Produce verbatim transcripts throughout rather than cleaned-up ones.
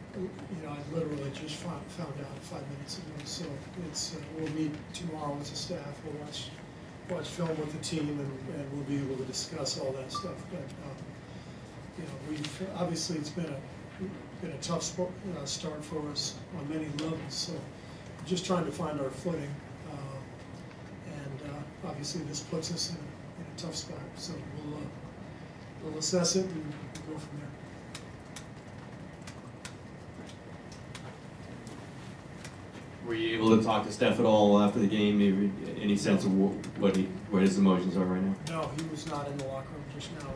you know, I literally just found, found out five minutes ago. So it's uh, we'll meet tomorrow with the staff. We'll watch watch film with the team, and, and we'll be able to discuss all that stuff. But um, you know, we've obviously it's been a been a tough sport, uh, start for us on many levels. So we're just trying to find our footing, uh, and uh, obviously this puts us in a, in a tough spot. So we'll uh, we'll assess it and we'll go from there. Were you able to talk to Steph at all after the game? Maybe any sense of what he, what his emotions are right now? No, he was not in the locker room just now.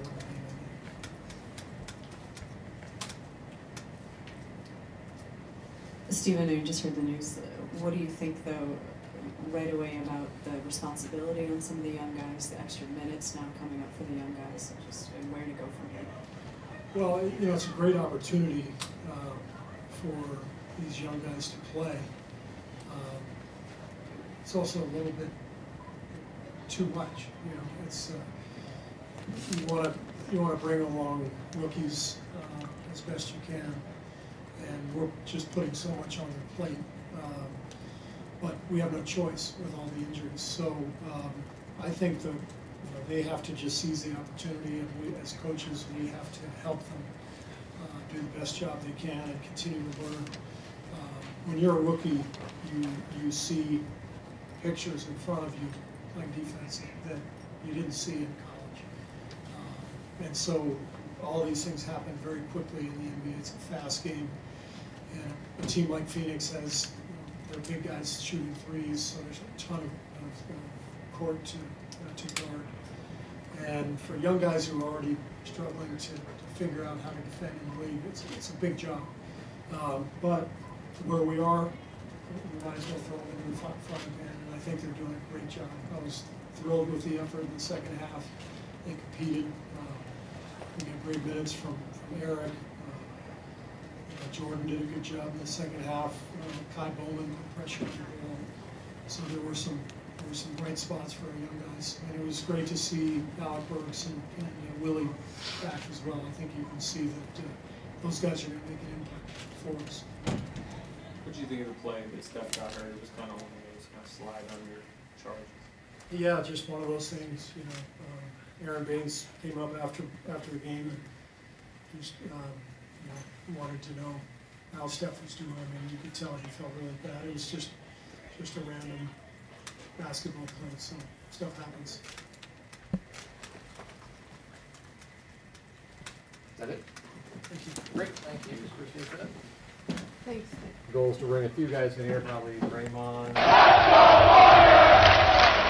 Stephen, I just heard the news. What do you think, though, right away about the responsibility on some of the young guys, the extra minutes now coming up for the young guys, just and where to go from here? Well, you know, it's a great opportunity uh, for these young guys to play. Um, it's also a little bit too much. You know, it's uh, you want to you want to bring along rookies uh, as best you can, and we're just putting so much on their plate. Um, but we have no choice with all the injuries. So um, I think the you know, they have to just seize the opportunity, and we, as coaches, we have to help them uh, do the best job they can and continue to learn. When you're a rookie, you you see pictures in front of you playing defense that you didn't see in college, um, and so all these things happen very quickly in the N B A. It's a fast game, and a team like Phoenix has you know, their big guys shooting threes, so there's a ton of, of court to uh, to guard. And for young guys who are already struggling to, to figure out how to defend in the league, it's it's a big job, um, but where we are, we might as well throw them into the frying pan, and I think they're doing a great job. I was thrilled with the effort in the second half. They competed. Uh, we got great minutes from, from Eric. Uh, you know, Jordan did a good job in the second half. Uh, Kai Bowman put pressure on the ball. So there were some there were some bright spots for our young guys, and it was great to see Alec Burks and, and uh, Willie back as well. I think you can see that uh, those guys are going to make an impact for us. What did you think of the play that Steph got hurt? It was kind of one of those kind of slide on your charges. Yeah, just one of those things. You know, uh, Aaron Baines came up after after the game and just um, you know wanted to know how Steph was doing. I mean, you could tell he felt really bad. It was just just a random basketball play. So stuff happens. Is that it? Thank you. Great, thank you. Appreciate that. Thanks. The goal is to bring a few guys in here, probably Draymond.